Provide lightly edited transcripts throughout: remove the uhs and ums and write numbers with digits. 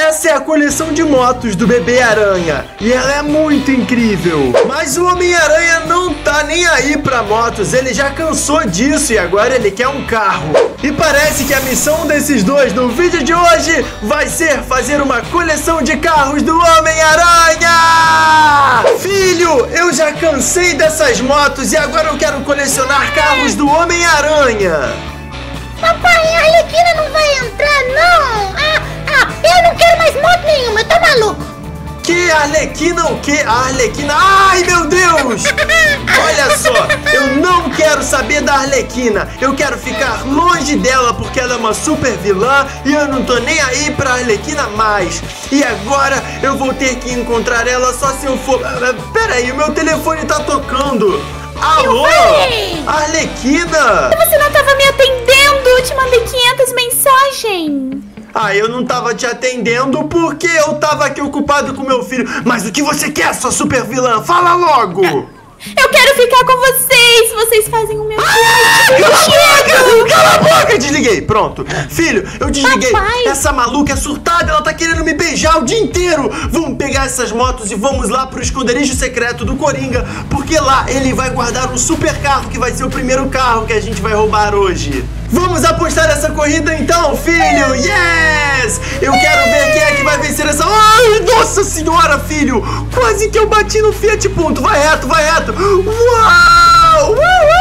Essa é a coleção de motos do Bebê Aranha e ela é muito incrível. Mas o Homem-Aranha não tá nem aí pra motos, ele já cansou disso e agora ele quer um carro. E parece que a missão desses dois no vídeo de hoje vai ser fazer uma coleção de carros do Homem-Aranha! Filho, eu já cansei dessas motos e agora eu quero colecionar carros do Homem-Aranha. Papai, a Arlequina não vai entrar, não! Eu não quero mais moto nenhuma, eu tô maluco! Que Arlequina o quê? A Arlequina... Ai, meu Deus! Olha só, eu não quero saber da Arlequina. Eu quero ficar longe dela porque ela é uma super vilã e eu não tô nem aí pra Arlequina mais. E agora eu vou ter que encontrar ela só se eu for... Peraí, o meu telefone tá tocando. Alô? Arlequina? Você não tava me atendendo? Eu te mandei 500 mensagens. Eu não tava te atendendo porque eu tava aqui ocupado com meu filho. Mas o que você quer, sua super vilã? Fala logo! Eu quero ficar com vocês. Vocês fazem o meu Cala a boca! Desliguei, pronto. Filho, eu desliguei. Papai. Essa maluca é surtada, ela tá querendo me beijar o dia inteiro. Vamos pegar essas motos e vamos lá pro esconderijo secreto do Coringa, porque lá ele vai guardar um super carro que vai ser o primeiro carro que a gente vai roubar hoje. Vamos apostar essa corrida então, filho! Yes! Eu quero ver quem é que vai vencer essa... Ai, nossa senhora, filho! Quase que eu bati no Fiat Punto. Vai reto, vai reto! Uau!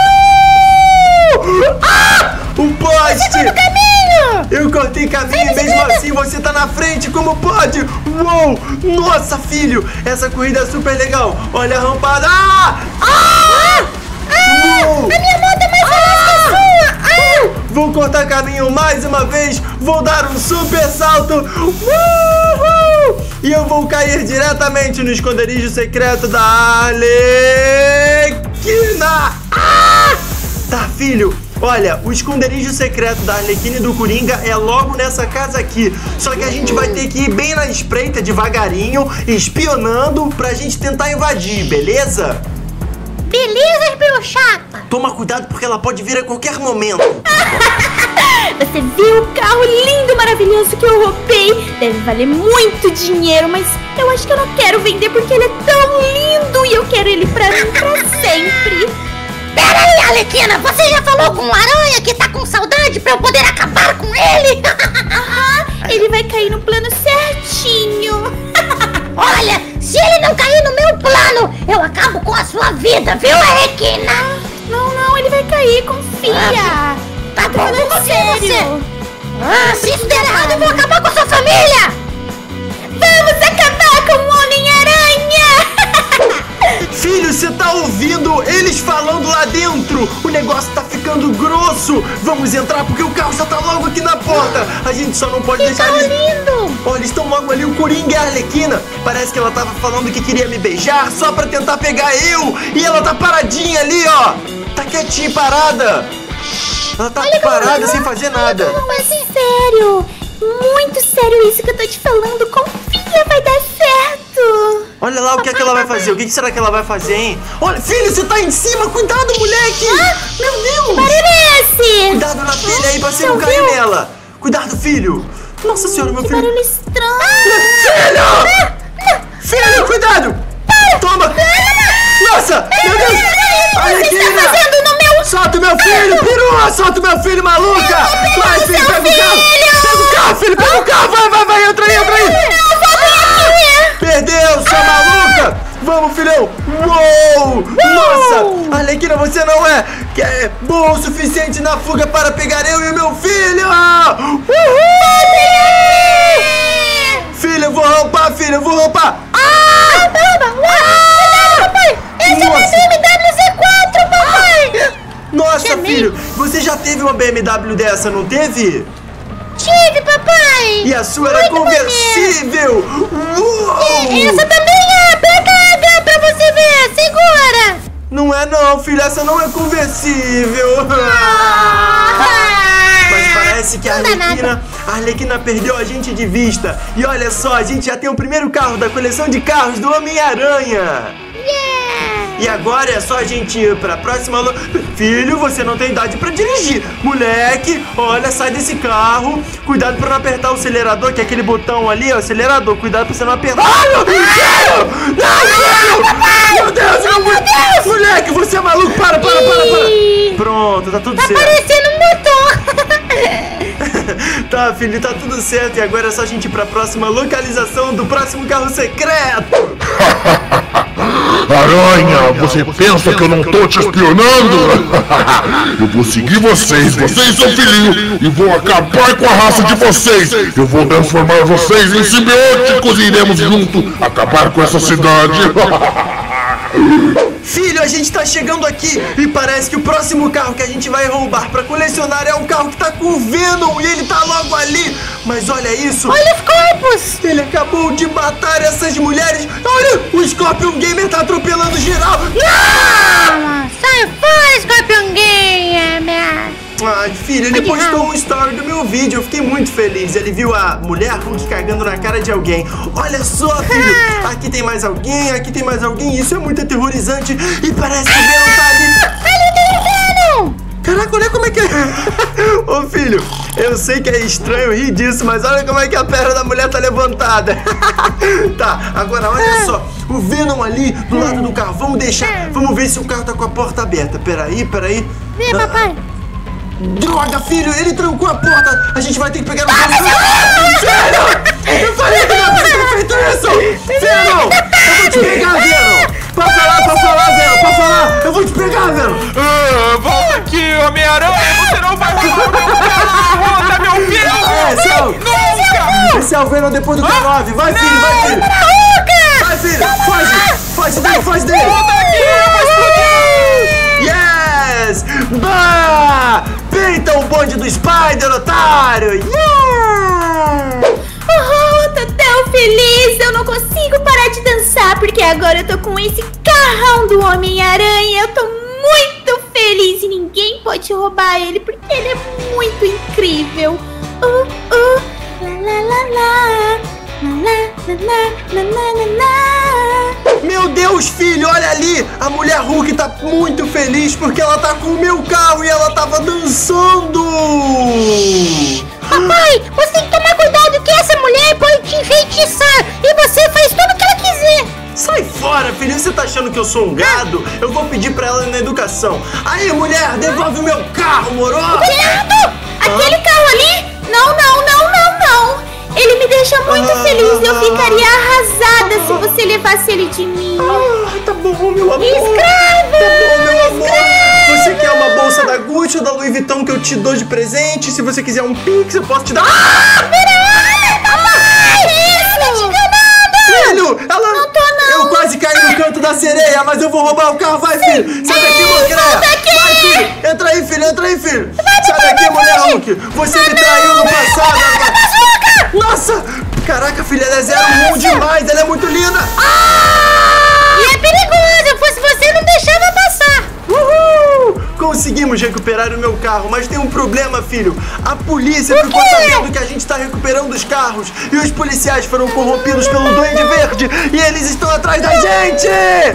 O poste! Você tá no caminho! Eu cortei caminho e mesmo assim você tá na frente, como pode? Uou! Nossa, filho! Essa corrida é super legal! Olha a rampada! A minha moto é mais veloz que a sua! Vou cortar caminho mais uma vez, vou dar um super salto. E eu vou cair diretamente no esconderijo secreto da Arlequina. Tá, filho, olha, o esconderijo secreto da Arlequina e do Coringa é logo nessa casa aqui. Só que a gente vai ter que ir bem na espreita, devagarinho, espionando pra gente tentar invadir, beleza? Beleza, pelo chapa! Toma cuidado porque ela pode vir a qualquer momento. Você viu o carro lindo, maravilhoso que eu roubei? Deve valer muito dinheiro, mas eu acho que eu não quero vender porque ele é tão lindo e eu quero ele pra mim pra sempre. Pera aí, Arlequina! Você já falou com o Aranha que tá com saudade pra eu poder acabar com ele? Ele vai cair no plano certinho. Olha, se ele não cair no meu plano, eu acabo com a sua vida, viu, Arlequina? Não, ele vai cair, confia. Tá bom, eu confio em você. Sério. Se isso der errado, eu vou acabar com a sua família! Vamos acabar com o Homem-Aranha! Filho, você tá ouvindo eles falando lá dentro? O negócio tá ficando grosso. Vamos entrar porque o carro já tá logo aqui na porta. A gente só não pode deixar eles... lindo! Olha, eles estão logo ali, o Coringa e a Arlequina. Parece que ela tava falando que queria me beijar só pra tentar pegar eu. E ela tá paradinha ali, ó. Tá quietinha, parada. Ela tá parada sem fazer nada. Mas sério, muito sério isso que eu tô te falando. Confia, vai dar certo. Olha lá o que é que ela vai fazer. O que será que ela vai fazer, hein? Olha, filho, você tá em cima. Cuidado, moleque. Meu Deus. Que barulho é esse? Cuidado na telha aí pra você não cair nela. Cuidado, filho. Nossa senhora, meu Que filho. barulho estranho. Filho, cuidado. Toma. Nossa, meu Deus. O que você tá Arlequina. fazendo no meu... Solta o meu filho, perua! Solta o meu filho, maluca! Vai, filho, pega o carro! Pega o carro, filho, pega o carro! Vai, entra aí! Perdeu, sua maluca! Vamos, filhão! Uou! Nossa! Arlequina, você não é bom o suficiente na fuga para pegar eu e o meu filho! Uhul! Filho, eu vou roubar, filho, eu vou roubar! Cuidado, papai! Esse é uma BMW Z4, papai! Nossa, filho, você já teve uma BMW dessa, não teve? Tive, papai! E a sua era conversível! Uou! Essa também é! Pega pra você ver! Segura! Não é não, filho, essa não é conversível! Mas parece que a Arlequina perdeu a gente de vista. E olha só, a gente já tem o primeiro carro da coleção de carros do Homem-Aranha! Yeah! E agora é só a gente ir pra próxima Filho, você não tem idade pra dirigir. Moleque, olha, sai desse carro. Cuidado pra não apertar o acelerador, que é aquele botão ali, ó, acelerador. Cuidado pra você não apertar. Ai, meu Deus! Meu Deus, meu Deus! Moleque, você é maluco. Para. Pronto, tá tudo certo. Tá parecendo um motor. Tá, filho, tá tudo certo. E agora é só a gente ir pra próxima localização do próximo carro secreto. Aranha, você pensa que eu não tô te espionando? Eu vou seguir vocês e seu filhinho, e vou acabar com a raça de vocês. Eu vou transformar vocês em simbióticos e iremos junto acabar com essa cidade. Filho, a gente tá chegando aqui e parece que o próximo carro que a gente vai roubar pra colecionar é o carro que tá com o Venom e ele tá logo ali. Mas olha isso. Olha os corpos. Ele acabou de matar essas mulheres. Olha, o Scorpion Gamer tá atropelando geral. Não! Sai fora, Scorpion Gamer. Ai, filho, ele postou um story do meu vídeo. Eu fiquei muito feliz. Ele viu a mulher Hulk cagando na cara de alguém. Olha só, filho. Aqui tem mais alguém, aqui tem mais alguém. Isso é muito aterrorizante. E parece que o Venom tá ali. Ali tem o Venom. Caraca, olha como é que é. Ô, filho, eu sei que é estranho rir disso, mas olha como é que a perna da mulher tá levantada. Tá, agora olha só. O Venom ali do lado do carro. Vamos deixar. Vamos ver se o carro tá com a porta aberta. Peraí. Vem, papai. Droga, filho, ele trancou a porta. A gente vai ter que pegar o carro. Venom! Eu falei que não ia ter feito isso! Venom! Eu vou te pegar, Venom! Pode falar, Venom! Pode falar! Eu vou te pegar, Venom! Volta aqui, Homem-Aranha! Você não vai roubar meu carro! Volta, meu filho! Nunca! Esse é o Venom depois do K9. Vai, filho, vai, filho! Vai, filho! Foge dele! Volta aqui, eu vou explodir! Yes! Bah! Peita o bonde do Spider, otário! Yeah! Oh, tô tão feliz, eu não consigo parar de dançar, porque agora eu tô com esse carrão do Homem-Aranha. Eu tô muito feliz e ninguém pode roubar ele, porque ele é muito incrível. La la la la, la la la la la. Meu Deus, filho, olha ali! A mulher Hulk tá muito feliz porque ela tá com o meu carro e ela tava dançando! Papai, você tem que tomar cuidado que essa mulher pode te enfeitiçar e você faz tudo o que ela quiser. Sai fora, filho! Você tá achando que eu sou um gado? Eu vou pedir pra ela na educação. Aí, mulher, devolve o meu carro, moro? Cuidado! Aquele carro ali? Não. Ele me deixa muito feliz. Eu ficaria arrasada se você levasse ele de mim. Tá bom, meu amor. Escreve! Tá bom, meu amor. Você quer uma bolsa da Gucci ou da Louis Vuitton que eu te dou de presente? Se você quiser um Pix, eu posso te dar. Filho, ela... Não tô, não. Eu quase caí no canto da sereia, mas eu vou roubar o carro. Vai, filho. Sai daqui, Mocreia. Vai, filho. Entra aí, filho. Sai daqui, mulher Hulk. Você me traiu no passado. Nossa. Caraca, filha, ela é 01 demais. Ela é muito linda. E é perigoso, se fosse você não deixava passar. Uhul! Conseguimos recuperar o meu carro, mas tem um problema, filho. A polícia ficou sabendo que a gente está recuperando os carros e os policiais foram corrompidos pelo Duende Verde e eles estão atrás da gente!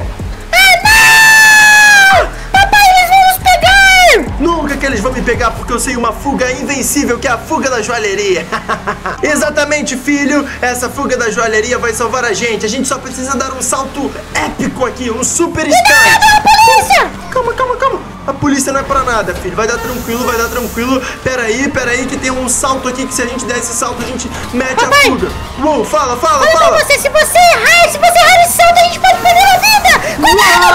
Papai, eles vão nos pegar! Nunca que eles vão me pegar porque eu sei uma fuga invencível que é a fuga da joalheria. Exatamente, filho. Essa fuga da joalheria vai salvar a gente. A gente só precisa dar um salto épico aqui, um super instante. Polícia! Calma. A polícia não é pra nada, filho. Vai dar tranquilo. Pera aí que tem um salto aqui que se a gente der esse salto, a gente mete Papai. a fuga. Uou, fala. Olha pra você, se você errar esse salto, a gente pode perder a vida! Cuidado!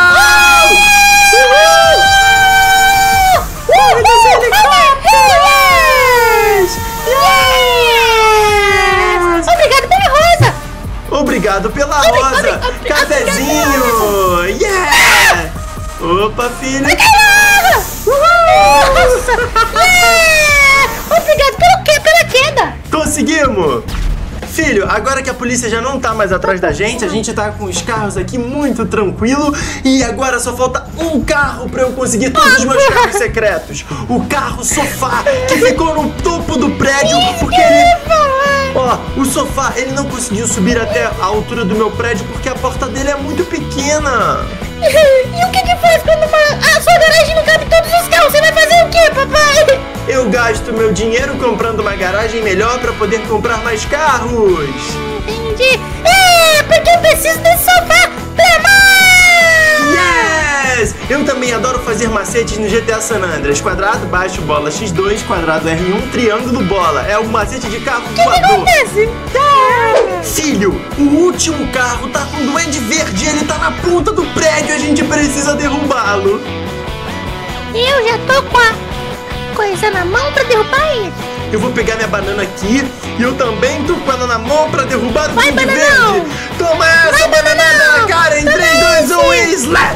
Obrigado pela rosa! Obrigado pela rosa! Cafezinho! Yeah! Opa, filho! Nossa! Obrigado pela queda! Conseguimos! Filho, agora que a polícia já não tá mais atrás da gente, a gente tá com os carros aqui muito tranquilo e agora só falta um carro pra eu conseguir todos os meus carros secretos. O carro sofá, que ficou no topo do prédio porque ele... Ó, o sofá, ele não conseguiu subir até a altura do meu prédio porque a porta dele é muito pequena. E o que faz quando a sua garagem não cabe todos os carros? Você vai fazer o quê, papai? Eu gasto meu dinheiro comprando uma garagem melhor pra poder comprar mais carros. Entendi. Porque eu preciso desse sofá pra mais! Yes! Eu também adoro fazer macetes no GTA San Andreas. Quadrado, baixo, bola X2, quadrado R1, triângulo, bola. É um macete de carro voador. O que acontece? Filho, o último carro tá com o duende verde. Ele tá na ponta do prédio. A gente precisa derrubá-lo. Eu já tô com a coisa na mão pra derrubar ele. Eu vou pegar minha banana aqui e eu também tô com ela na mão pra derrubar o Vai, duende bananão! verde. Toma essa, Vai, banana na cara. Em Toma 3, 2, 1 e slap!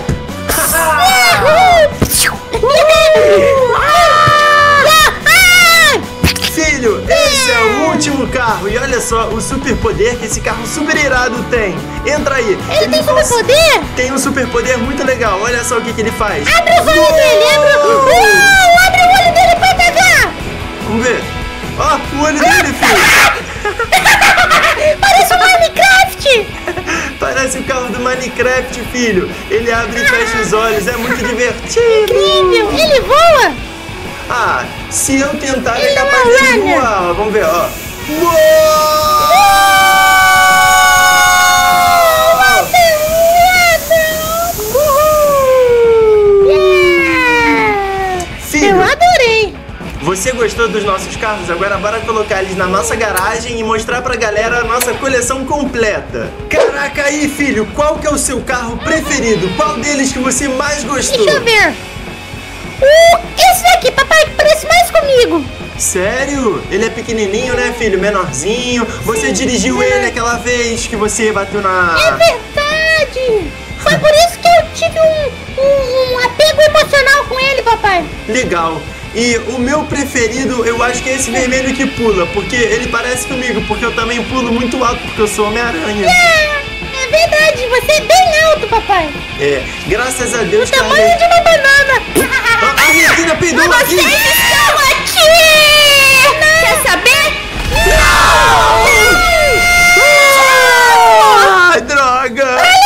Filho, esse é o último carro. E olha só o superpoder que esse carro super irado tem. Entra aí. Ele tem superpoder? Tem um superpoder muito legal. Olha só o que ele faz. Abre os olhos dele, abre o olho dele pra pegar. Vamos ver. Ó, o olho dele, filho. Parece um Minecraft. Parece o carro do Minecraft, filho. Ele abre e fecha os olhos. É muito divertido. Incrível, ele voa. Ah, se eu tentar, Ele é não capaz é de runner. voar. Vamos ver, ó. Uou! Filho, Eu adorei. você gostou dos nossos carros? Agora bora colocar eles na nossa garagem e mostrar pra galera a nossa coleção completa. Caraca aí, filho, qual que é o seu carro preferido? Qual deles que você mais gostou? Deixa eu ver. Esse daqui, papai, que parece mais comigo. Sério? Ele é pequenininho, né, filho? Menorzinho. Você dirigiu ele aquela vez que você bateu na... É verdade. Foi por isso que eu tive um apego emocional com ele, papai. Legal. E o meu preferido, eu acho que é esse vermelho que pula, porque ele parece comigo, porque eu também pulo muito alto, porque eu sou Homem-Aranha. É verdade, você é bem alto, papai. É, graças a Deus, Tamanho de uma banana. A Regina peidou aqui! Você